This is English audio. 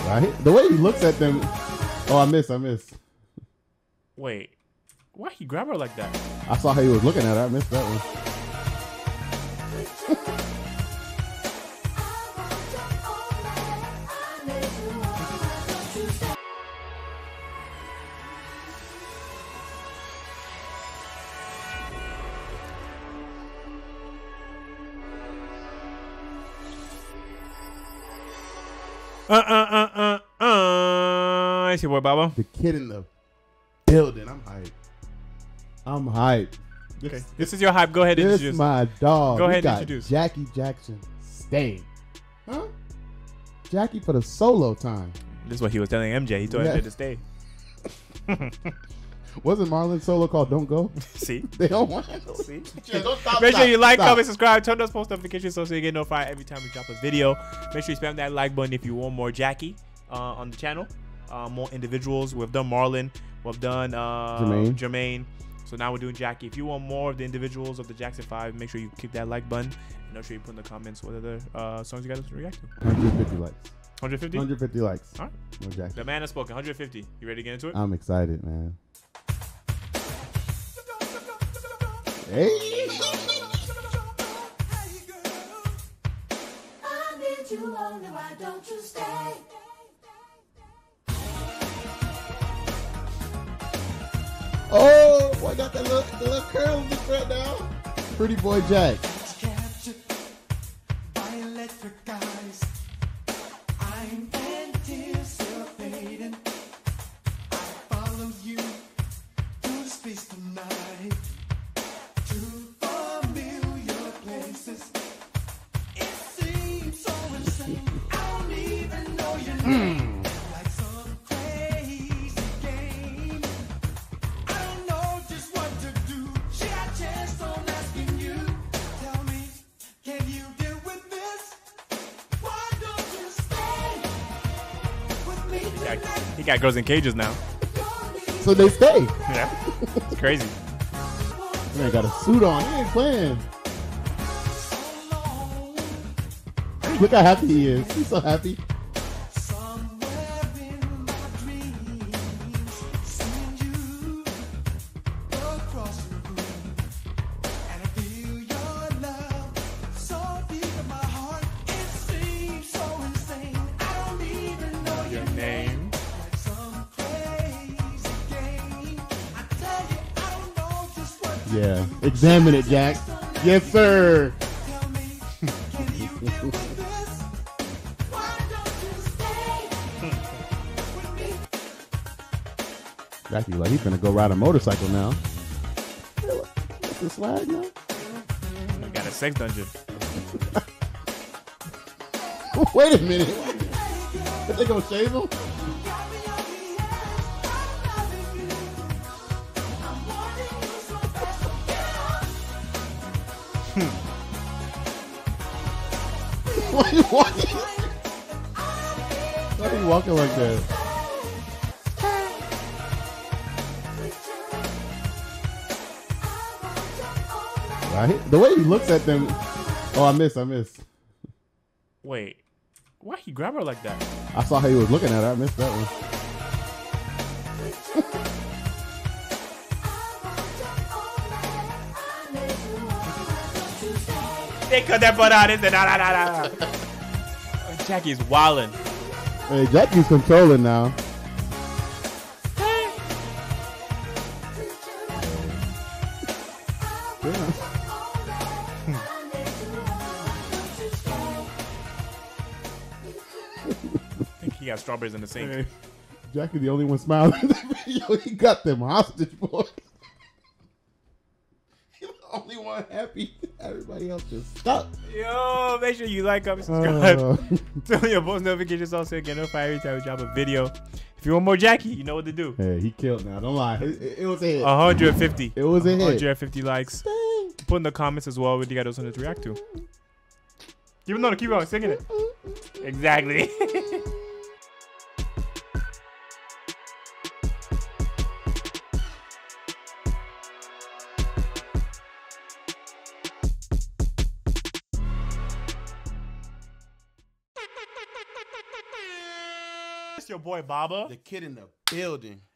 Right? The way he looks at them. Oh, I missed. Wait. Why he grab her like that? I saw how he was looking at her. I missed that one. It's your boy Baba. The kid in the building. I'm hyped. Okay. This is your hype. Go ahead and This introduce. is my dog. Go We ahead and got introduce. Jackie Jackson staying. Huh? Jackie for the solo time. This is what he was telling MJ. He told Yeah. MJ to stay. Wasn't Marlon's solo called Don't Go? See? They don't want to. See? Yeah, don't stop, Make sure you like, stop. comment, subscribe, turn those post notifications so you get notified every time we drop a video. Make sure you spam that like button if you want more Jackie on the channel. More individuals. We've done Marlon. We've done Jermaine. So now we're doing Jackie. If you want more of the individuals of the Jackson 5, make sure you click that like button. And make sure you put in the comments what other songs you guys react to. 150 likes. 150? 150 likes. All right. No Jackie. The man has spoken. 150. You ready to get into it? I'm excited, man. Hey. Oh, boy, got that little curl in the front now. Pretty boy Jack. He got girls in cages now. So they stay. Yeah. It's crazy. Man, got a suit on. He ain't playing. Look how happy he is. He's so happy. Your name. Yeah. Examine it, Jack. Yes, sir. Jackie, like, he's gonna go ride a motorcycle now. What's the swag now? We got a sex dungeon. Wait a minute. Are they gonna shave him? Why are you walking? Why are you walking like that? Right? The way he looks at them. Oh, I missed. Wait. Why he grab her like that? I saw how he was looking at her. I missed that one. They cut that butt out. They said, nah. Jackie's wildin'. Hey, Jackie's controlling now. I think he got strawberries in the sink. Hey, Jackie, the only one smiling in the video. He got them hostage, boy. He's the only one happy. Everybody else just stuck. Yo, make sure you like, comment, subscribe. Turn your post notifications on so you get notified every time we drop a video. If you want more Jackie, you know what to do. Hey, he killed now. Don't lie. It was a hit. 150. It was a hit. 150 likes. Put in the comments as well what you got something to react to. Keep on singing it. Exactly. It's your boy Baba. The kid in the building.